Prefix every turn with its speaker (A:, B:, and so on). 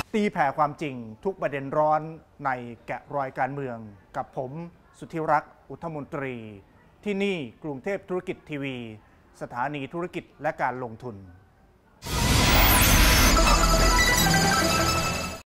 A: ตีแผ่ความจริงทุกประเด็นร้อนในแกะรอยการเมืองกับผมสุทธิรักษ์อุทธมนตรีที่นี่กรุงเทพธุรกิจทีวีสถานีธุรกิจและการลงทุน